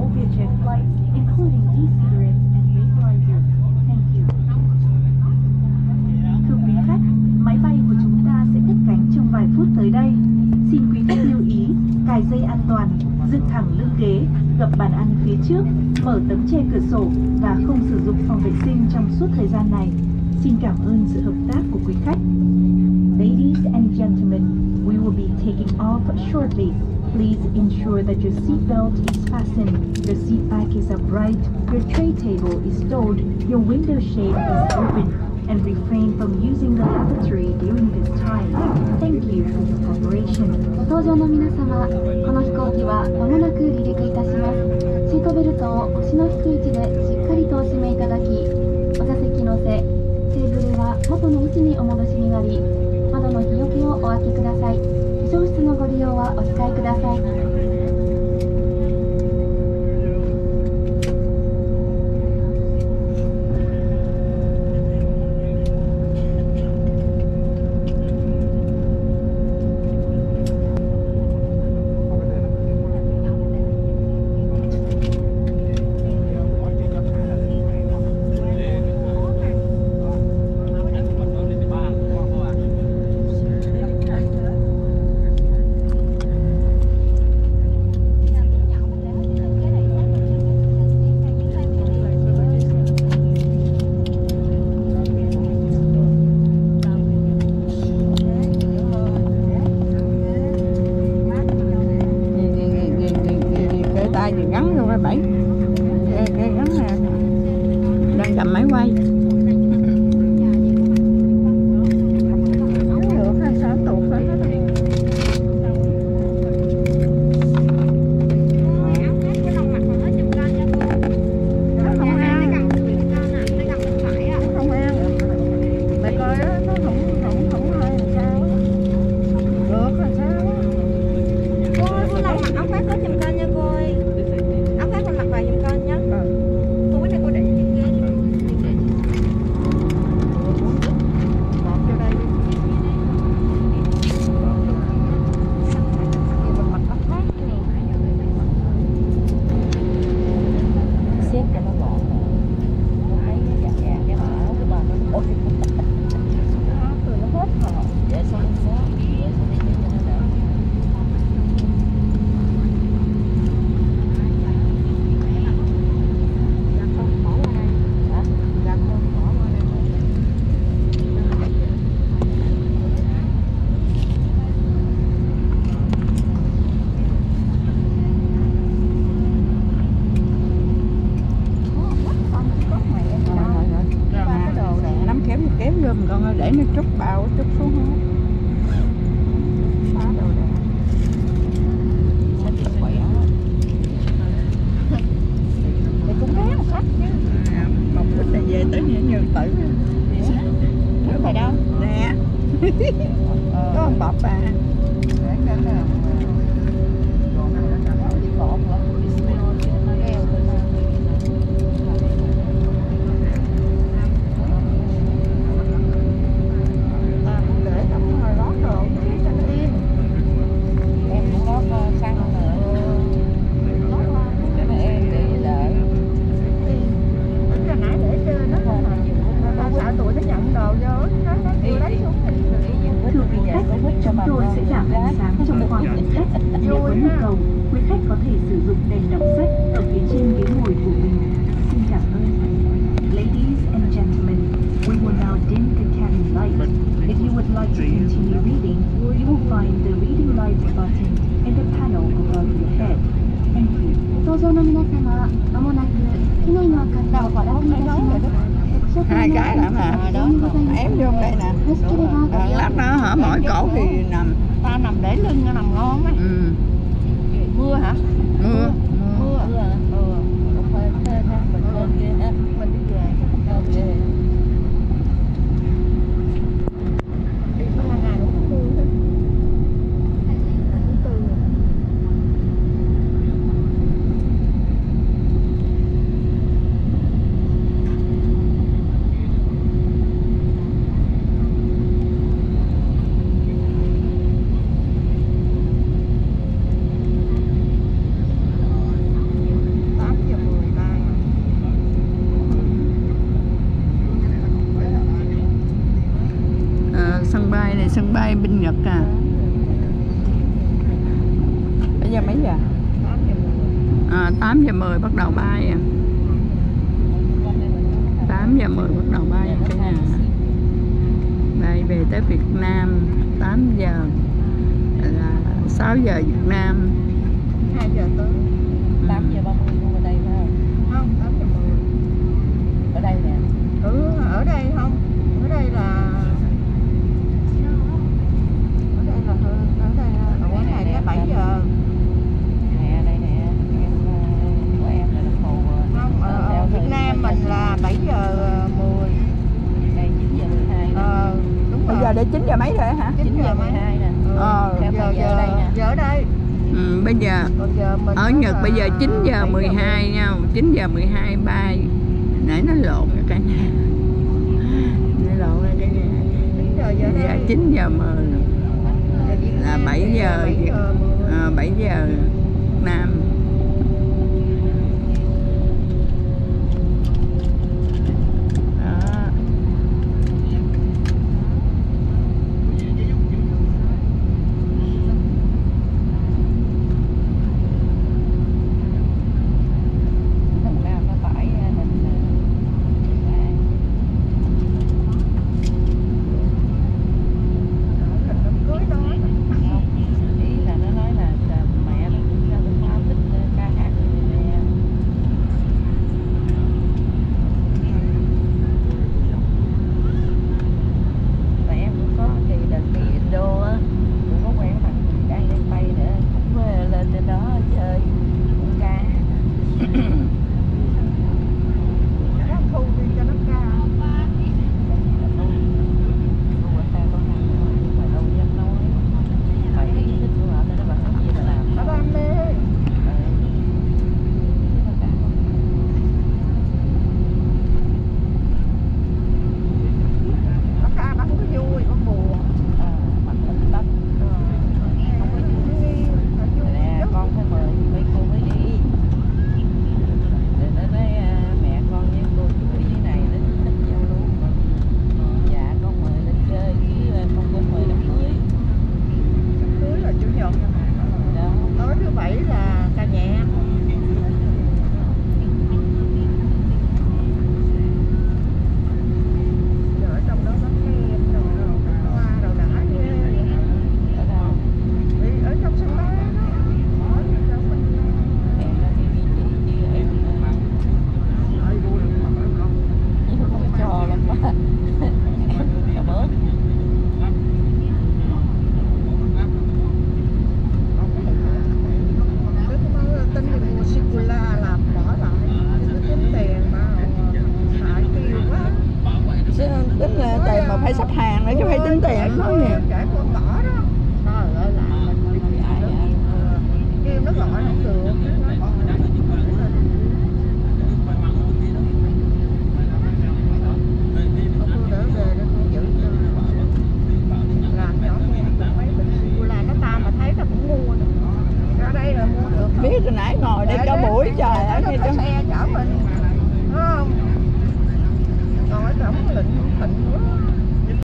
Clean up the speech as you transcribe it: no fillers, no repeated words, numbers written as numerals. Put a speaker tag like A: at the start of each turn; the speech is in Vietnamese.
A: all Vietjet flights, including e-cigarettes and vaporizer. Thank you. Thưa quý khách, máy bay của chúng ta sẽ cất cánh trong vài phút tới đây. Xin quý khách lưu ý, cài dây an toàn, dựng thẳng lưng ghế, gập bàn ăn phía trước, mở tấm che cửa sổ và không sử dụng phòng vệ sinh trong suốt thời gian này. Xin cảm ơn sự hợp tác của quý khách. Ladies and gentlemen, we will be taking off shortly. Please ensure that your seatbelt is fastened, your seat back is upright, your tray table is stowed, your window shade is open, and refrain from using the lavatory during this time. Thank you for your cooperation.
B: ご搭乗の皆様、この飛行機は間もなく離陸いたします。シートベルトを腰の低い位置でしっかりとお締めいただき、お座席の背、テーブルは元の位置にお戻しになり、窓の日よけをお開けください。非常室のご利用はお控えください。
C: tay thì gắn vô cái bẫy cái gắn nè, đang cầm máy quay. Được hay sao tuột hết á. Con ơi, để nó trút bao trút xuống hết. Phá đồ đạc. Sách khỏe. Thì cũng ráng sách chứ. Một bịch là về tới Nhân Tử. Nước này đâu? Nè. Có ông bọc à.
A: Chúng tôi sẽ giảm ánh sáng trong khoảng cách. Nếu có nhu cầu, quý khách có thể sử dụng đèn đọc sách ở phía trên ghế ngồi của mình. Xin cảm ơn. Ladies and gentlemen, we will now dim the cabin light. If you would like to continue reading, you will find the reading light button in the panel above your head. Thank you.
B: ご搭乗の皆様、まもなく機内の明かりをご覧いたします。
C: Hai cái đã mà ém vô đây nè. Lát đó hả, mỏi cổ thì nằm.
D: Ta nằm để lưng nó nằm ngon á. Mưa hả?
C: Mưa.
D: Mình đi về.
C: về sân bay bên Nhật à. Bây giờ mấy giờ? 8 giờ 10 bắt đầu bay à. 8 giờ 10 bắt đầu bay cả nhà. Bay về tới Việt Nam 8 giờ là 6 giờ Việt Nam.
D: 2 giờ tới 8 giờ 30 luôn ở đây phải không?
C: Không, 8 giờ 10.
D: Ở đây nè.
C: Ở đây không. Ở đây là ở này là 7 giờ.
D: Nè đây nè, em của em là đồng hồ.
C: Không, ở Việt Nam mình là 7 giờ 10.
D: Đây 9 giờ 12 nè.
C: Đúng rồi. Bây giờ để 9 giờ mấy rồi hả?
D: 9 giờ 12 nè. Theo
C: giờ
D: ở đây nè.
C: giờ ở đây.
B: Bây giờ ở Nhật bây giờ 9 giờ 12 nha, 9 giờ 12 bay. Nãy nó lộn rồi cả nhà. Nó lộn rồi cả nhà.
C: 9 giờ
B: 9 giờ 10 là 7 giờ 7 giờ Nam. Đó.
D: Thằng Nam nó phải hình
C: cưới đó.
D: ý là nó nói là mẹ nó cũng ra bên Hoa thích ca hát nè. Và em cũng có thì đợt đi Indo á, cũng có quen thằng đang lên bay nữa, cũng lên trên đó chơi cũng ca.
C: Nó thu đi cho nó cao. Nó đam mê. Nó ca nó không có vui, nó buồn. Không có vui, nó vui chút.
D: Con phải mời mấy cô mới đi. Rồi nó nói mẹ con với cô chú ý dưới này nó thích nhau luôn. Dạ con mời lên chơi chứ không có mời đám cưới.
C: Cưới là chủ nhật.
D: Đó.
C: Tối thứ bảy là ca nhạc. Rồi ở trong đó bánh kem rồi hoa rồi đã ghê.
D: Ở đâu?
C: Đi ở trong sân bay đó. Ở trong sân bay.
D: Em đã đi với chị chứ em không có cho lắm quá. Em cho bớt.
C: Cái tính đi mua sô-cô-la làm bỏ lại thì nó tính tiền mà hại tiêu quá.
B: Tính tiền mà phải xếp hàng nữa chứ phải tính tiền nó nhiều.
C: Chạy con bỏ đó. Trời ơi làm mình bị hại. Kêu nó gọi không được. Cô đỡ về để con giữ cho. Làm nhỏ mua mấy bình sô-cô-la nó ta mà thấy nó cũng mua nữa. Ra đây là mua được.
B: Biết hồi nãy ngồi đây cả buổi trời ở
C: đây
B: đây
C: có xe chở mình. Đúng không? Còn ở trong lịnh thịnh quá.